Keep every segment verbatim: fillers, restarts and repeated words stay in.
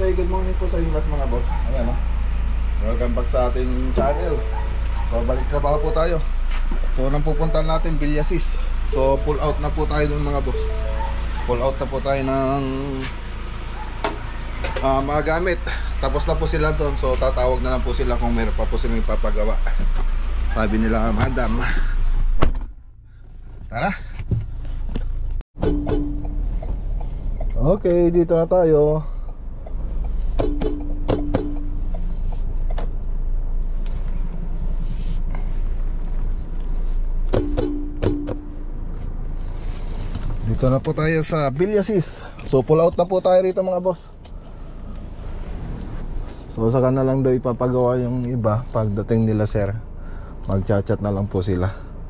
Okay, good morning po sa inyo lahat mga boss. Ayan o. Welcome back sa ating channel. So balik trabaho po tayo. So nang pupuntahan natin Villasis. So pull out na po tayo dun mga boss. Pull out na po tayo ng uh, mga gamit. Tapos na po sila doon. So tatawag na lang po sila kung meron pa po silang ipapagawa. Sabi nila, madam, tara. Okay, dito na tayo. Dito na po tayo sa Villasis. So pull out na po tayo rito mga boss. So saka na lang daw ipapagawa yung iba. Pagdating nila sir, magchat-chat na lang po sila.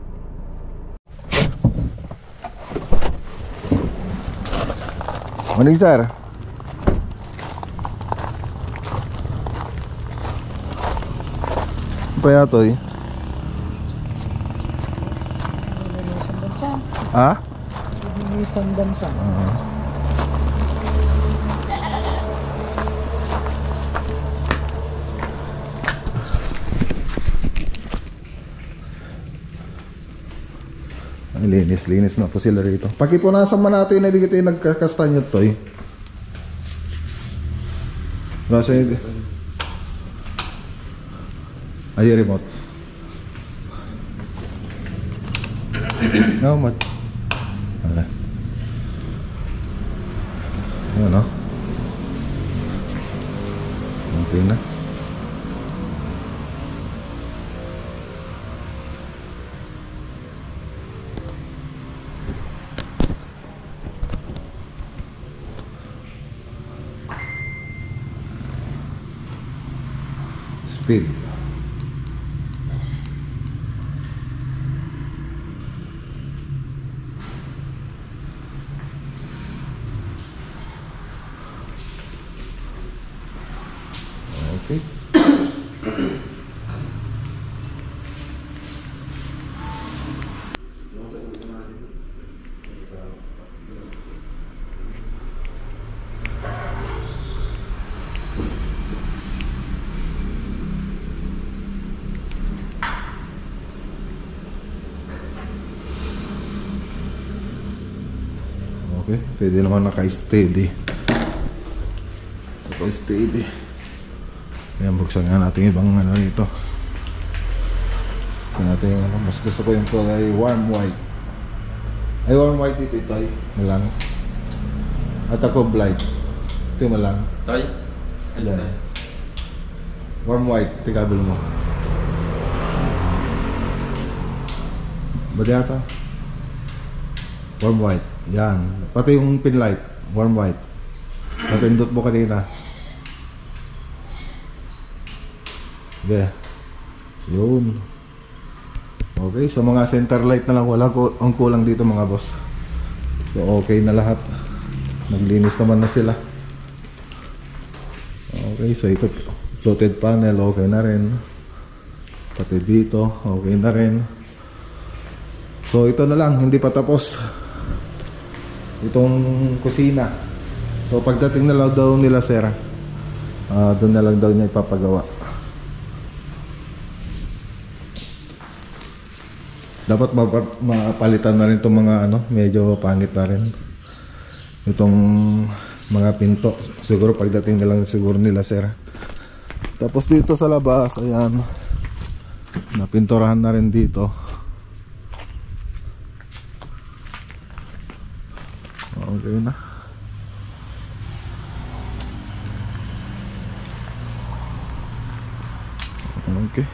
Morning sir. Apa ya toy? Ha? Isang bansa. Uh. Ang linis-linis na po sila rito. Pakipunasan man natin na hindi kita nagkakastanyot to eh. Nasa yun. Ay, remote. No, mat. Wala. Ayan o. Okay na. Speed. Okay. Okay, pwede naman naka-steady. Naka-steady. Ayan, buksan nga natin ibang ano nito. Buksan natin yung ano. Mas gusto ko yung kulay warm white. Ay, warm white dito ito ay malang. At ako blight. Ito yung malang. Toy? Ayan. Warm white, tikabel mo. Ba dito? Warm white. Yan. Pati yung pin light. Warm white. Napindot mo kanina. Okay. Yun. Okay. So mga center light na lang. Wala ko ang kulang dito mga boss. So okay na lahat. Naglinis naman na sila. Okay. So ito. Floated panel. Okay na rin. Pati dito. Okay na rin. So ito na lang. Hindi pa tapos itong kusina. So pagdating na lang daw nila sir, uh, doon na lang daw niya ipapagawa. Dapat mapalitan na rin itong mga ano, medyo pangit na rin itong mga pinto. Siguro pagdating na lang siguro nila sir. Tapos dito sa labas, ayan, napinturahan na rin dito. Okay na. Okay.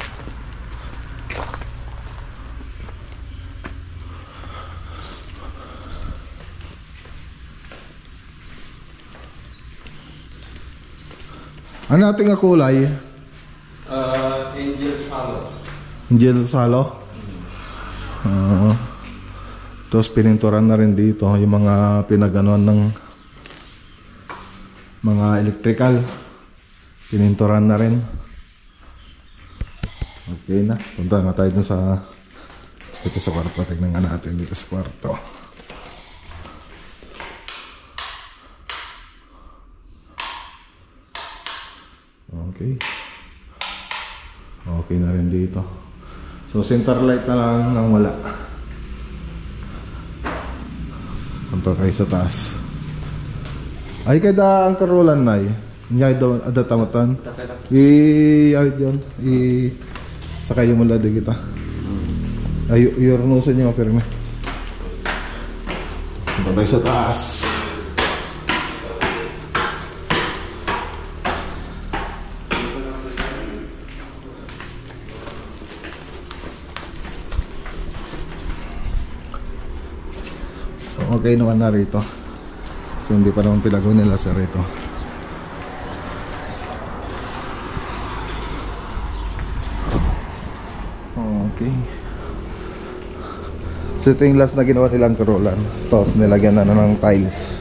Ano nating kulay? Uh, Angel Salo. Angel Salo? Oo. Uh, Tapos pininturan na rin dito yung mga pinaganuan ng mga electrical. Pininturan na rin. Okay na. Punta nga tayo dun sa dito sa kwarto. Tignan nga natin dito sa kwarto. Okay. Okay na rin dito. So center light na lang ang wala. Punta kayo sa taas. Ay kada ang karolan na eh. Nyay daw adatamatan. I-ayod yun. I sakay yung mula di kita. Ay yurnusan niyo firme. Punta tayo sa taas. Okay naman na rito. So hindi pa naman pilago nila sa rito. Okay. So ito yung last na ginawa nilang karolan. Tapos nilagyan na na ng tiles.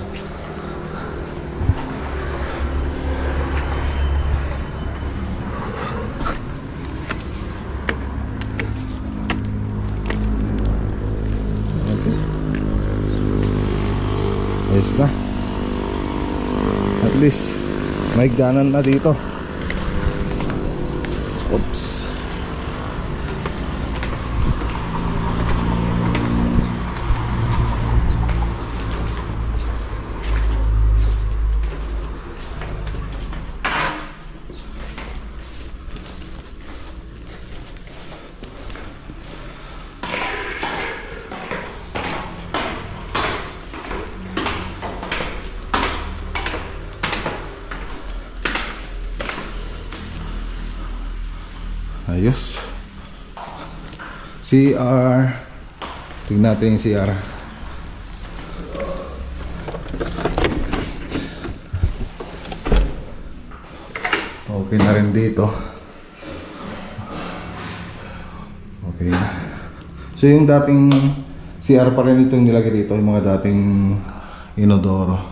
Ayos na. At least may ganan na dito. Oops. Ayos. C R. Tingnan natin yung C R. Okay na rin dito. Okay na. So yung dating C R pa rin itong nilagay dito, yung mga dating inodoro.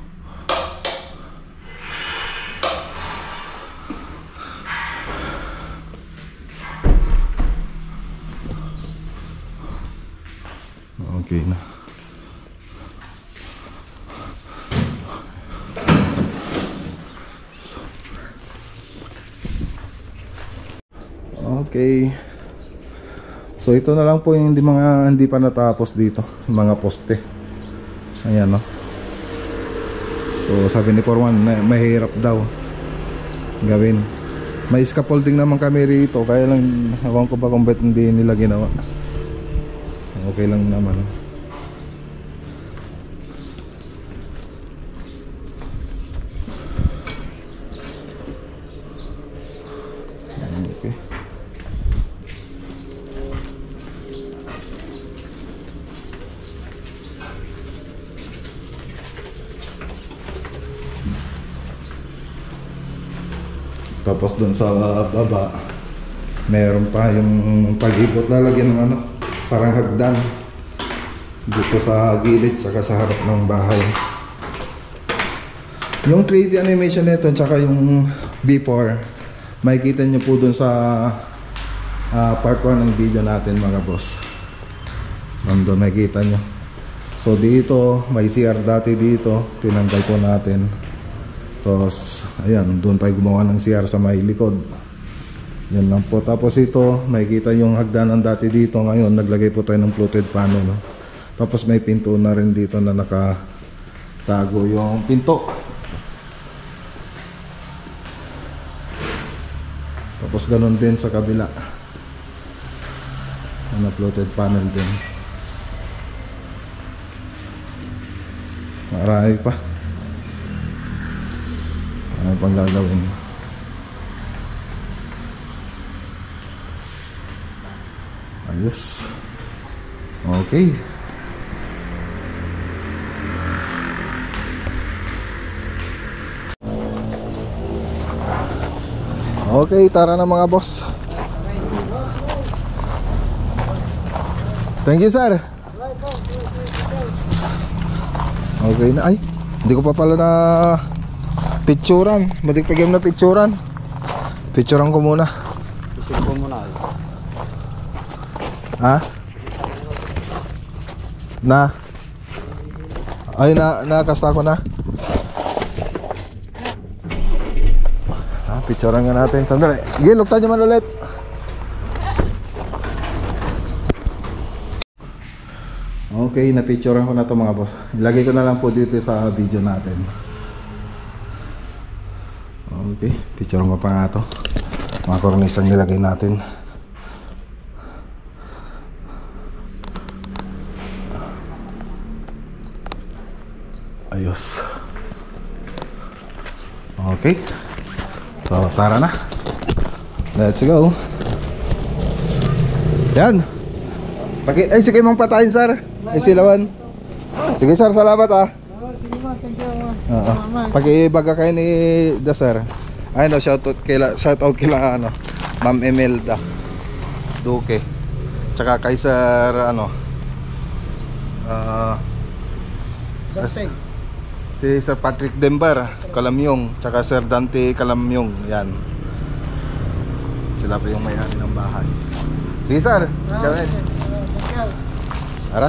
Okay na. Okay. So ito na lang po yung hindi mga hindi pa natapos dito, yung mga poste. Ayan no. So sabi ni Forman, mahirap daw gawin. May scaffolding naman kami rito, kaya lang ewan ko ba kung ba't hindi nila ginawa. Okay lang naman. Okay. Tapos dun sa baba meron pa yung pag-ikot, lalagyan ng ano, parang hagdan dito sa gilid saka sa harap ng bahay. Yung three D animation nito tsaka yung before makikita nyo po dun sa uh, part one ng video natin mga boss. Nandun makikita nyo. So dito may C R dati dito, tinanggal po natin. Tapos ayan, doon tayo gumawa ng C R sa may likod. Yan lang po. Tapos ito, makikita yung hagdanan dati dito. Ngayon, naglagay po tayo ng fluted panel. No? Tapos may pinto na rin dito na nakatago yung pinto. Tapos ganun din sa kabila. Ano, fluted panel din. Marami pa. Ano pang gagawin? Ayos. Okay. Okay, tara na mga boss. Thank you, sir. Okay na. Ay, hindi ko pa pala na picturan. Madigpagyan na picturan. Picturan ko muna. Isip ko muna. Ha? Na? Ay, na nakasta ko na. picturean nga natin. Sandali. Gil, lukta nyo man ulit. Okay, na-picturean ko na to mga boss. Ilagay ko na lang po dito sa video natin. Okay, picturean ko pa nga to. Mga cornice ang nilagay natin. Ayos. Okay. So, tara na. Let's go. Yan. Paki ay, sige mong patayin, sir. Ay, silawan. Sige, sir. Salamat, ah. Oo. Paki-baga kayo ni Da, sir. Ay, no, shout out kila, shout out kila, ano, Ma'am Emelda Duque. Tsaka kay sir, ano, ah, uh, si Sir Patrick Dembar Kalamyong, tsaka Sir Dante Kalamyong. Yan. Sila pa yung may-ari ng bahay. Sige, sir. Gamit. Ara.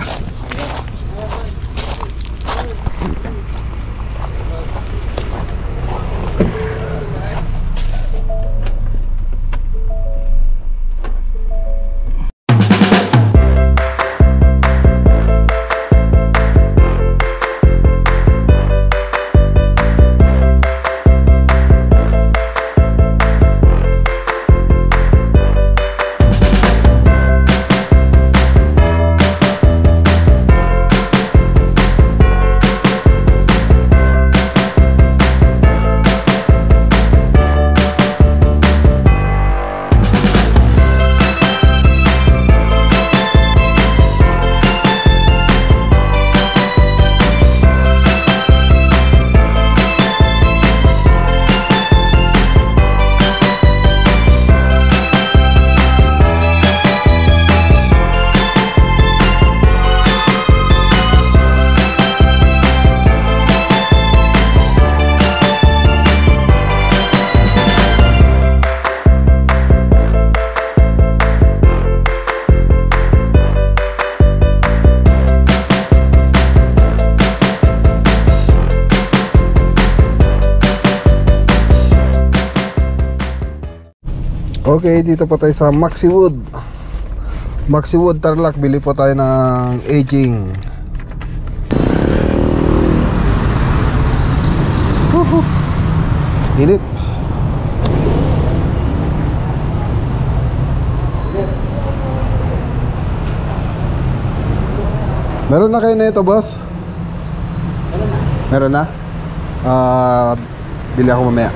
Okay, dito po tayo sa Maxiwood. Maxiwood Tarlac. Bili po tayo ng aging. Woohoo! Init. Meron na kayo na ito, boss? Meron na? Ah, uh, bili ako mamaya.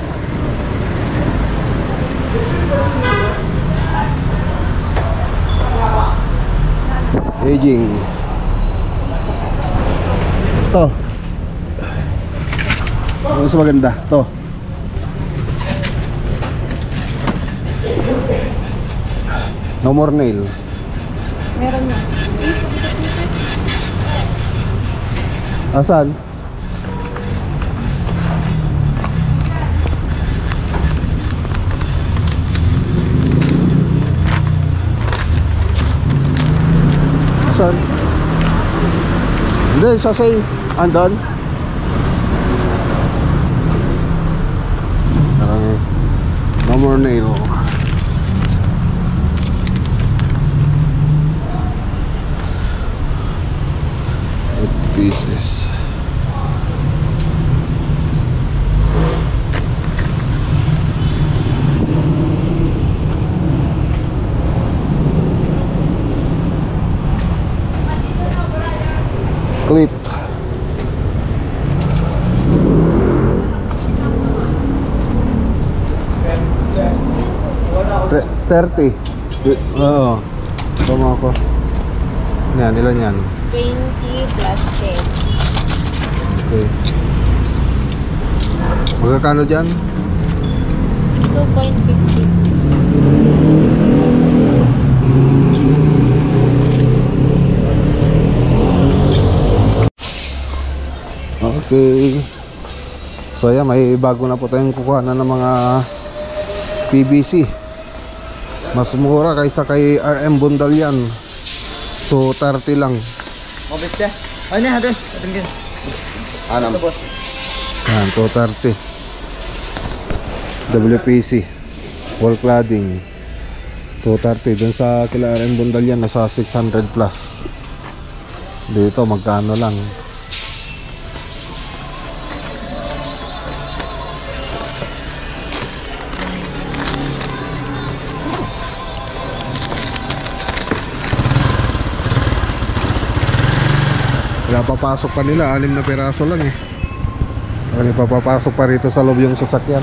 Aging. Ito. Ano mas maganda? Ito. No more nail. Meron na. Asan? Asan? Hindi, sasay. Andon. Uh, no more nail. Eight pieces. Clip. thirty. Oo. Tama ako. Yan, ilan yan? twenty plus ten. Okay. Magkakano dyan? two point fifty. Okay. So ayan, may bago na po tayong kukuha na ng mga P V C. Mas mura kaysa kay R M Bundal yan. two thirty lang. Mabit siya. Ano yan, hati? Ating Anam. Yan, two thirty. W P C wall cladding two thirty. Dun sa kila R M Bundal yan nasa six hundred plus. Dito magkano lang. Kaya papasok pa nila, anim na piraso lang eh. Kaya papapasok pa rito sa loob yung sasakyan.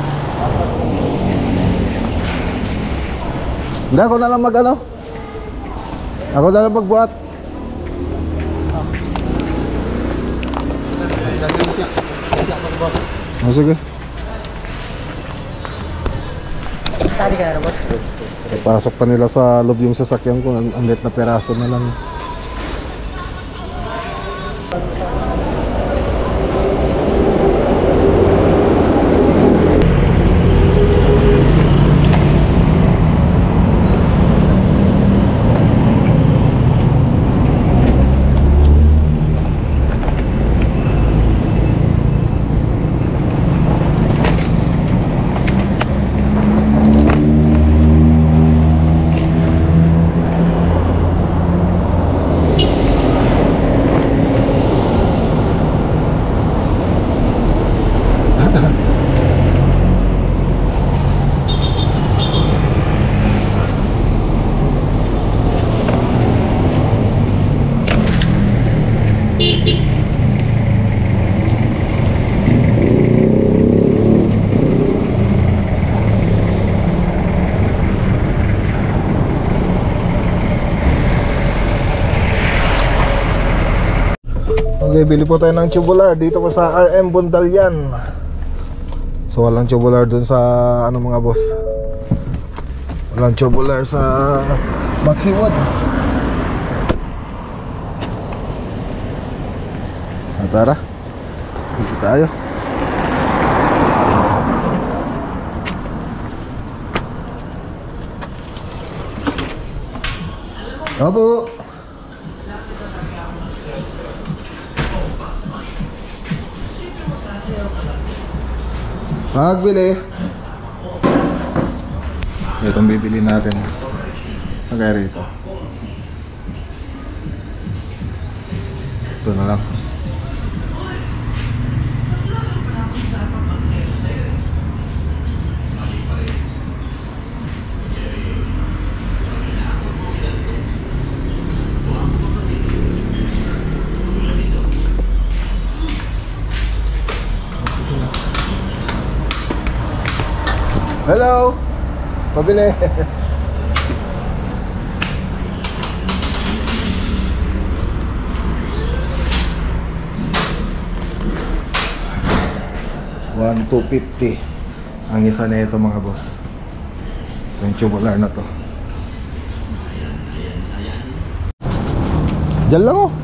Hindi, ako na lang mag ano. Ako na lang magbuhat. Oh, sige. Tadi ka na, boss. Papasok pa nila sa loob yung sasakyan ko, ang lit na piraso na lang. Okay, bili po tayo ng tubular dito po sa R M Bundal yan. So walang tubular dun sa ano mga boss. Walang tubular sa Maxiwood. Ah, tara, dito tayo. Opo. Magbili. Itong bibili natin. Kaya rito. Ito na lang. Hello. Pabili. one two fifty ang isa na ito mga boss. Yung tubular na to. Diyan lang oh.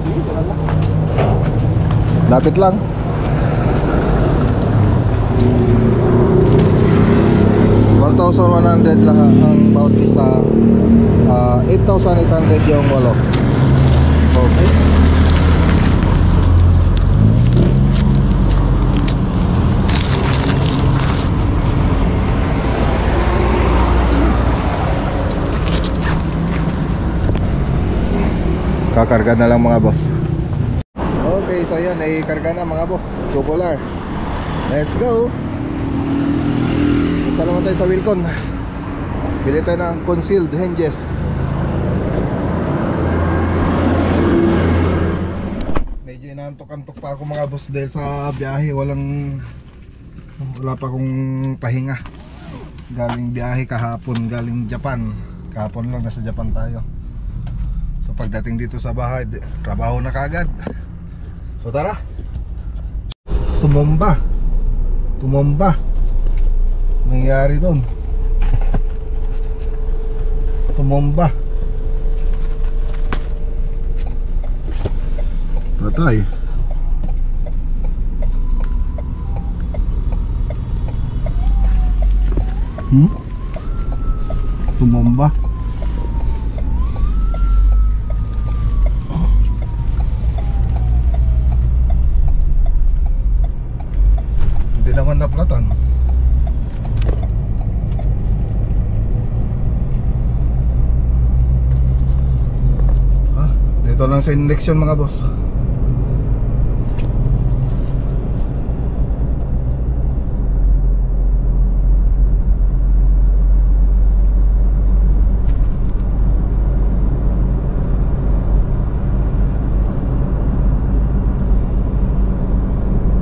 Lapit lang. one thousand one hundred lang ang bawat isa. uh, eight thousand eight hundred yung walo. Okay. Kakarga na lang mga boss. Okay, so yan, ay karga na mga boss. Tubular. Let's go. Punta naman tayo sa Wilcon. Bili tayo ng concealed hinges. Medyo inaantok-antok pa ako mga boss dahil sa biyahe. Walang Wala pa akong pahinga. Galing biyahe kahapon, galing Japan. Kahapon lang, nasa Japan tayo. So pagdating dito sa bahay, trabaho na kagad. So tara. Tumomba. Tumomba. Nangyari doon. Tumomba. Patay. Hmm? Tumomba. Hindi naman naplatan. lang sa eleksyon mga boss.